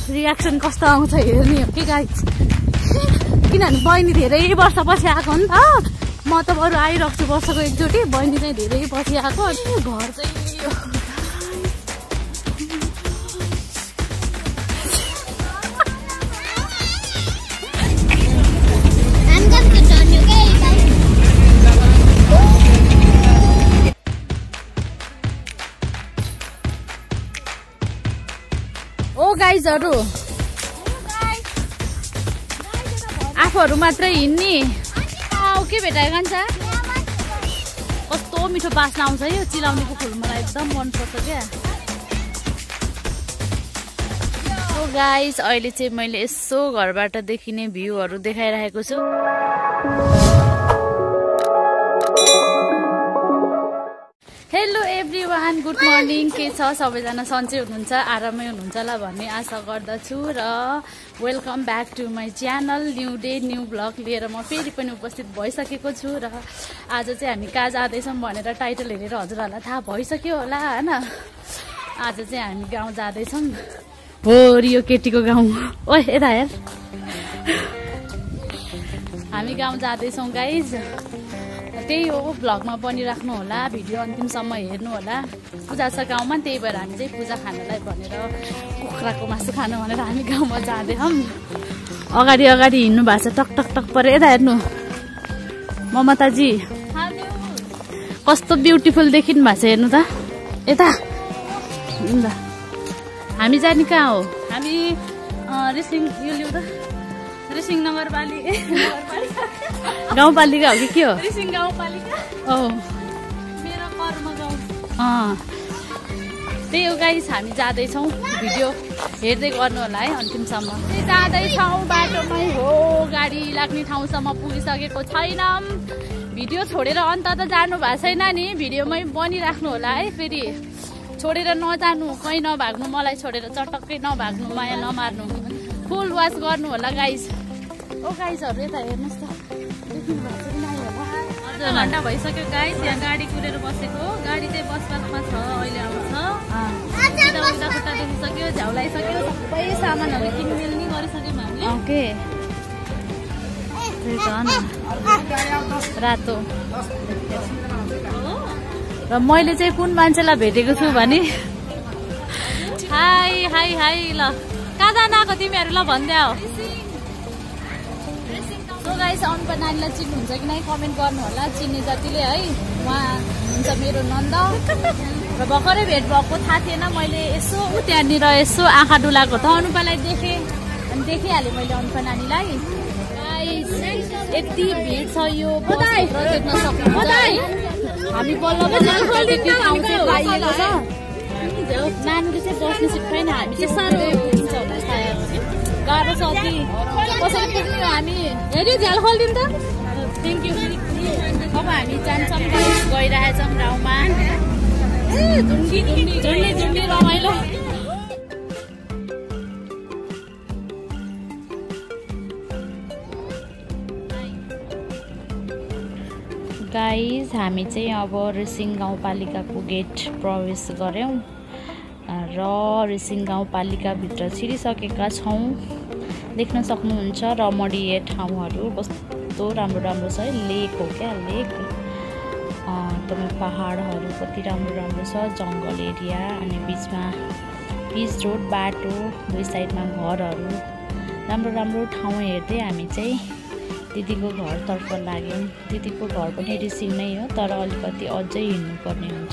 Reaction कस्तो आउँछ हेर्ने हो कि गाइस। किनभने बहिनी धेरै वर्षपछि आएको हो नि त। म त बरु आइरहेको छु वर्षको एकचोटि, बहिनी चाहिँ धेरै पछि आएको। घर चाहिँ यो गाइजहरु आफूहरु मात्रै हिँड्ने के भेटाएको नि त। कस्तो मिठो बास्ना आउँछ यो चिलाउनेको फुल, मलाई एकदम मन पर्छ क्या। सो गाइस अहिले चाहिँ मैले यसो घरबाट देखिने भ्यूहरु देखाइरहेको छु। Hello everyone, good morning. के छ सबैजना सन्चै हुनुहुन्छ, आरामै हुनुहुन्छ होला भन्ने आशा गर्दछु र welcome back to my channel. New day new blog लिएर म फेरि पनि उपस्थित भइसकेको छु र आज चाहिँ हामी कहाँ जाँदैछौँ भनेर टाइटल हेरेर हजुरहरूलाई थाहा भइसक्यो होला हैन। आज चाहिँ हामी गाउँ जाँदैछौँ। हो रियो केटीको गाउँ। ओए यता हेर, हामी गाउँ जाँदैछौँ गाइज। त्यही हो, भ्लगमा बनिराख्नु होला, भिडियो अन्तिमसम्म हेर्नु होला। पूजा छ गाउँमा, त्यही भएर हामी चाहिँ पूजा खानलाई भनेर कुखुराको मासु खानु भनेर हामी गाउँमा जाँदैछौँ। अगाडि अगाडि हिँड्नु भएको छ, टक टक टक पऱ्यो। यता हेर्नु ममताजी कस्तो ब्युटिफुल देखिनु भएको छ, हेर्नु त यता। हामी जाने कहाँ हो? हामी रिसिङ यो लिउँ त, रिसिङ नगरपालिका गाउँपालिका हो कि के हो? रिसिङ गाउँपालिका। मेरो कर्म गाउँ। त्यही हो गाइस, हामी जाँदैछौँ। भिडियो हेर्दै गर्नु होला है अन्तिमसम्म। जाँदैछौँ, बाटोमै हो, गाडी लाग्ने ठाउँसम्म पुगिसकेको छैनौँ। भिडियो छोडेर अन्त त जानु भएको छैन नि, भिडियोमै बनिराख्नु होला है। फेरि छोडेर नजानु, कहीँ नभाग्नु, मलाई छोडेर चटक्कै नभाग्नु, माया नमार्नु, फुल वाच गर्नु होला गाइस। ओ गाइसहरु यता हेर्नुहोस् त, देख्नु भएको छ कि नै होला? हजुर, घन्टा भइसक्यो गाइस, यहाँ गाडी कुरेर बसेको। गाडी चाहिँ बसपासमा छ, अहिले आउँछ। उता खुट्टा दुखिसक्यो, झ्याउलाइसक्यो, सबै सामानहरू किनमेल नि गरिसक्यौँ हामीले। ओके, रातो। र मैले चाहिँ कुन मान्छेलाई भेटेको छु भने, हाई हाई हाई, ल कहाँ जान आएको तिमीहरू, ल भन्दै हो। सो गाइस, अम्पा नानीलाई चिन्नुहुन्छ कि नै कमेन्ट गर्नु होला, चिन्ने जतिले है। उहाँ हुन्छ मेरो नन्द र भर्खरै भेट भएको थाहा थिएन। मैले यसो त्यहाँनिर यसो आँखा डुलाएको त अनुपालाई देखेँ, अनि देखिहालेँ मैले अनुपा नानीलाई। गाइस यति भिड छ, यो देख्न सक्नुहुन्छ। हामी बल्ल नानीले चाहिँ बस्ने सिट छैन, हामी चाहिँ साह्रो पुगिन्छ होला सायद, गाह्रो छ कि कसरी पुग्ने हो हामी। हेऱ्यो झ्याल खोलिदिउँ त, थ्याङ्क यू। अब हामी जान्छौँ, गइरहेछौँ गाउँमा। झुन्डी रमाइलो। गाइस हामी चाहिँ अब रिसिङ गाउँपालिकाको गेट प्रवेश गऱ्यौँ र रिसिङ गाउँपालिकाभित्र छिरिसकेका छौँ। देख्न सक्नुहुन्छ रमणीय ठाउँहरू कस्तो राम्रो राम्रो छ है। लेक हो क्या, लेक। एकदमै पहाडहरू कति राम्रो राम्रो छ, जङ्गल एरिया, अनि बिचमा पिच रोड बाटो, दुई साइडमा घरहरू, राम्रो राम्रो ठाउँ हेर्दै हामी चाहिँ दिदीको घरतर्फ लाग्यौँ। दिदीको घर पनि रिसिङ नै हो, तर अलिकति अझै हिँड्नुपर्ने हुन्छ।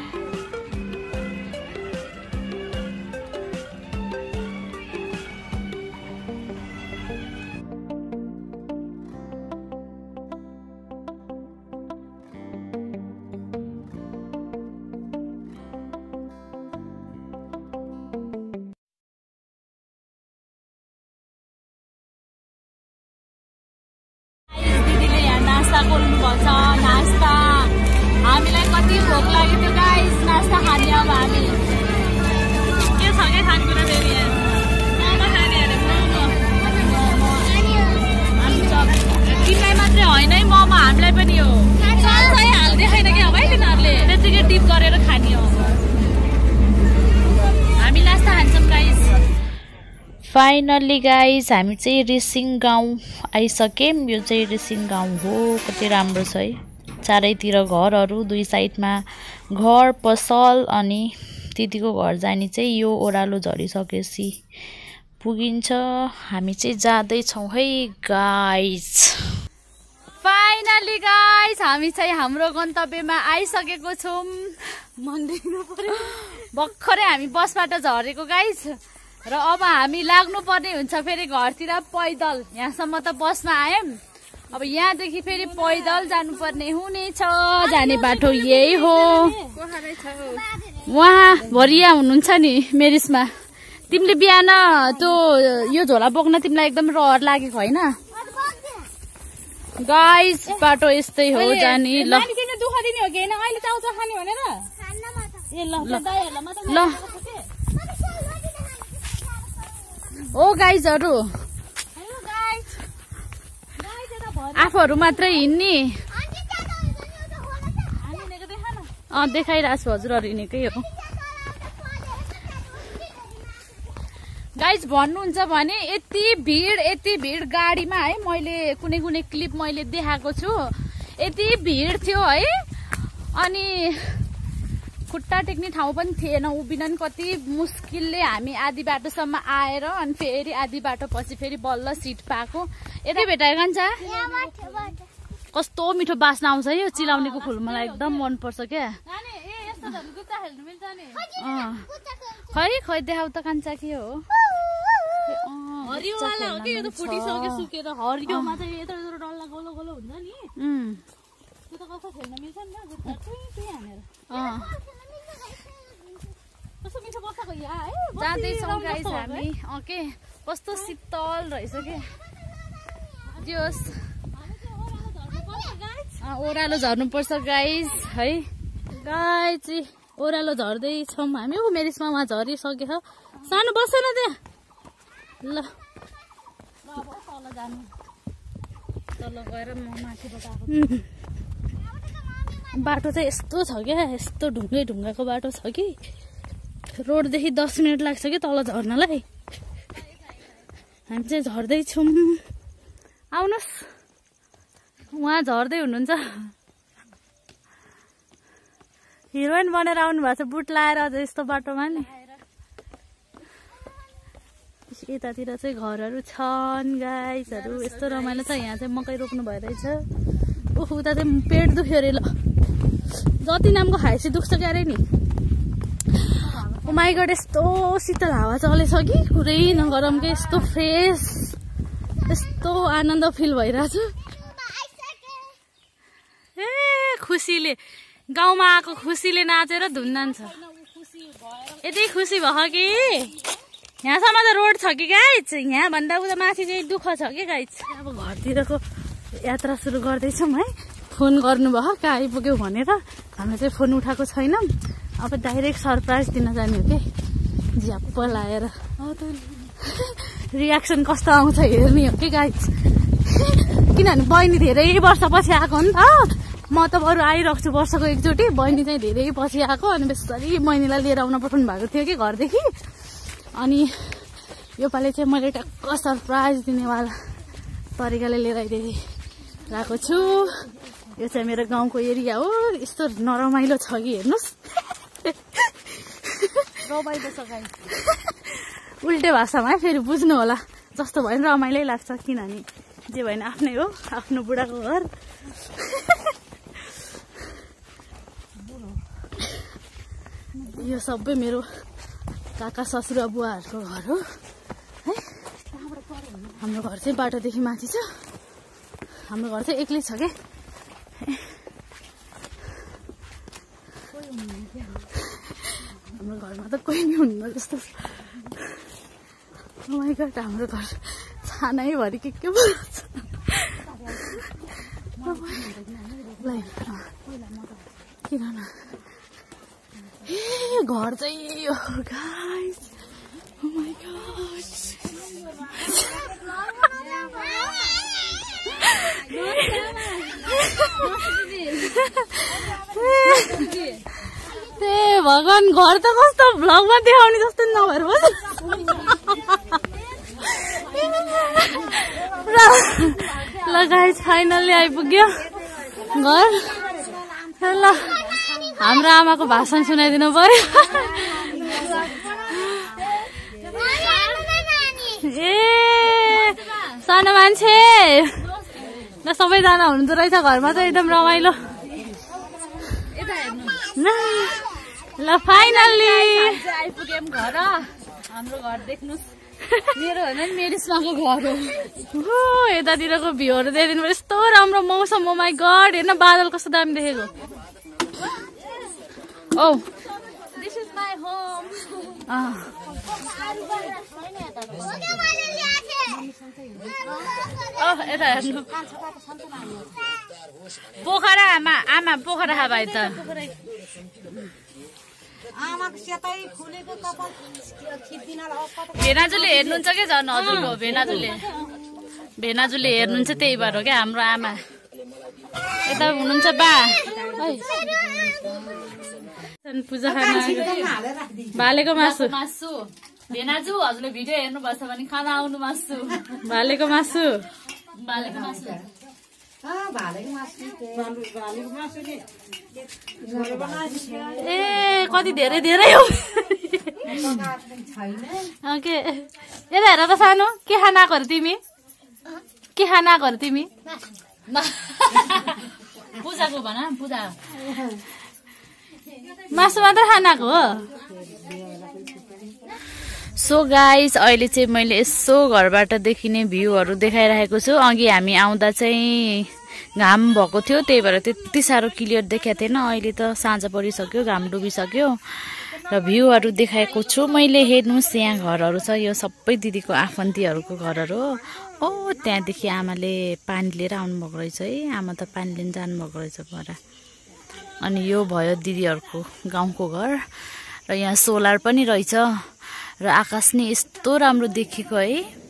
नास्ता हामीलाई कति भोक लाग्यो थियो गाइस, नास्ता खाने। अब हामी के छ के खानेकुरा फेरि मोमो खाने अरे, तिमीलाई मात्रै होइन है मोमो, हामीलाई पनि हो। सबै हालिदिएन क्या अब है तिनीहरूले, त्यतिकै डिप गरेर खाने हो। हामी नास्ता खान्छौँ गाइस। फाइनली गाइज हामी चाहिँ रेसिङ गाउँ आइसक्यौँ। यो चाहिँ रेसिङ गाउँ हो। कति राम्रो छ है, चारैतिर घरहरू, दुई साइडमा घर पसल अनि दिदीको घर जाने चाहिँ यो ओह्रालो झरिसकेपछि पुगिन्छ। हामी चाहिँ जाँदैछौँ है गाइज। फाइनली गाइज हामी चाहिँ हाम्रो गन्तव्यमा आइसकेको छौँ। भर्खरै हामी बसबाट झरेको गाइज र अब हामी लाग्नुपर्ने हुन्छ फेरि घरतिर पैदल। यहाँसम्म त बसमा आयौँ, अब यहाँदेखि फेरि पैदल जानुपर्ने हुनेछ। जाने बाटो यही हो। उहाँ भरिया हुनुहुन्छ नि मेरिसमा। तिमीले बिहान त्यो यो झोला बोक्न तिमीलाई एकदम रहर लागेको होइन गाइस? बाटो यस्तै हो जाने। ल ल ओ गाइजहरू, आफूहरू मात्रै हिँड्ने देखाइरहेको छु। हजुरहरू हिँडेकै हो गाइज। भन्नुहुन्छ भने यति भिड गाडीमा है। मैले कुनै क्लिप मैले देखाएको छु, यति भिड थियो है। अनि खुट्टा टेक्ने ठाउँ पनि थिएन, उभिन कति मुस्किलले हामी आधी बाटोसम्म आएर अनि फेरि आधी बाटो पछि फेरि बल्ल सिट पाएको। यतै भेटायो कान्छा? कस्तो मिठो बास्ना आउँछ है यो चिलाउनेको फुल, मलाई एकदम मनपर्छ क्या। खै देखाउ त कान्छा के हो? हरियोवाला हो कि यो त फुटिसक्यो सुकेर। हरियोमा चाहिँ यत्रो यत्रो डल्ला गोलो गोलो हुन्छ नि, त्यो त कस्तो खेल्न मिल्छ नि गुत्ता टुई हानेर। कस्तो मिठो बसेको यहाँ है। जाँदैछौँ गाइस हामी। के कस्तो शीतल रहेछ के। जोस् ओह्रालो झर्नुपर्छ गाइस है। गाइस ओह्रालो झर्दैछौँ हामी। ऊ मेरिसमा उहाँ झरिसकेछ। सानो बसेन त्यहाँ। ल तल जानु, तल गएर म माथिबाट आएको। बाटो चाहिँ यस्तो छ क्या, यस्तो ढुङ्गाको बाटो छ कि रोडदेखि 10 मिनट लाग्छ कि तल झर्नलाई। हामी चाहिँ झर्दैछौँ। आउनुहोस्, उहाँ झर्दै हुनुहुन्छ। हिरोइन बनेर आउनु भएको छ बुट लाएर अझ यस्तो बाटोमा नि। यतातिर चाहिँ घरहरू छन् गाइसहरू। यस्तो रमाइलो छ। यहाँ चाहिँ मकै रोप्नु भइरहेछ। उता चाहिँ पेट दुख्यो अरे। ल जति नामको खाएपछि दुख्छ क्यारे नि। माइ गड यस्तो शीतल हावा चलेछ कि कुरै नगरम के। यस्तो फ्रेस, यस्तो आनन्द फिल भइरहेछ। ए खुसीले गाउँमा आएको खुसीले नाचेर धुन छ। यति खुसी भयो कि यहाँसम्म त रोड छ कि गाइज। यहाँ भन्दा उता माथि चाहिँ दुःख छ कि गाइज। अब घरतिरको यात्रा सुरु गर्दैछौँ है। फोन गर्नुभयो कहाँ आइपुग्यो भनेर। हामीले चाहिँ फोन उठाएको छैनौँ। अब डाइरेक्ट सरप्राइज दिन जाने हो कि झ्याप्प लाएर। रियाक्सन कस्तो आउँछ हेर्ने हो कि गाइज। किनभने बहिनी धेरै वर्षपछि आएको हो नि त। म त बरु आइरहेको छु वर्षको एकचोटि। बहिनी चाहिँ धेरै पछि आएको। अनि बेसरी बहिनीलाई लिएर आउन पठाउनु भएको थियो कि घरदेखि। अनि योपालि चाहिँ मैले टक्क सरप्राइज दिनेवाला तरिकाले लिएर आइरहेको छु। यो चाहिँ मेरो गाउँको एरिया हो। यस्तो नरमाइलो छ कि हेर्नुहोस्। रमाइलो छ गाइस। उल्टे भाषामा है फेरि बुझ्नु होला। जस्तो भयो नि रमाइलै लाग्छ। किनभने जे भयो नि आफ्नै हो, आफ्नो बुढाको घर। यो सबै मेरो काका ससुरा बुवाहरूको घर हो है। हाम्रो घर चाहिँ बाटोदेखि माथि छ। हाम्रो घर चाहिँ एक्लै छ क्या। हाम्रो घरमा त कोही नि हुन्न जस्तो। ओ माइ गॉड हाम्रो घर छानैभरि के बोल्छ। किन ए घर चाहिँ yo guys. Oh my God भगवान घर त कस्तो भ्लगमा देखाउने जस्तो नभएर फाइनल्ली आइपुग्यो घर। ल हाम्रो आमाको भाषण सुनाइदिनु पर्यो। ए सानो मान्छे ल सबैजना हुनुहुँदो रहेछ घरमा त एकदम रमाइलो। ल फाइनल्ली आइपुग्यौँ घर। हाम्रो घर देख्नुहोस्, मेरो होइन नि मेरिसमाको घर हो। यतातिरको भ्यूहरू देखिदिनु पर्यो। यस्तो राम्रो मौसम। ओ माई गड, हेर्न बादल कस्तो दामी देखेको। Oh this is my home. यता हेर्नु पोखरा। आमा पोखरा खा भाइ त। भेनाजुले हेर्नुहुन्छ क्या झन् हजुरको भेनाजुले हेर्नुहुन्छ, त्यही भएर हो क्या हाम्रो आमा। यता हुनुहुन्छ बा पूजा खाना भालेको मासु। भेनाजु हजुरले भिडियो हेर्नुपर्छ भने खाना आउनु मासु। भालेको मासु। ए कति धेरै धेरै हो। के यता हेर त सानो, के खाना आएको अरे तिमी? के खाना आएको अरे तिमी? पूजाको भन, पूजा मासु मात्र खानाको हो। सो गाइस अहिले चाहिँ मैले यसो घरबाट देखिने भ्यूहरू देखाइरहेको छु। अघि हामी आउँदा चाहिँ घाम भएको थियो, त्यही भएर त्यति साह्रो क्लियर देखाएको थिएन। अहिले त साँझ परिसक्यो, घाम डुबिसक्यो र भ्यूहरू देखाएको छु मैले। हेर्नुहोस् यहाँ घरहरू छ, यो सबै दिदीको आफन्तीहरूको घरहरू हो। ओ त्यहाँदेखि आमाले पानी लिएर आउनुभएको रहेछ है। आमा त पानी लिन जानुभएको रहेछ पर। अनि यो भयो दिदीहरूको गाउँको घर र यहाँ सोलर पनि रहेछ र आकाश नि यस्तो राम्रो देखेको है।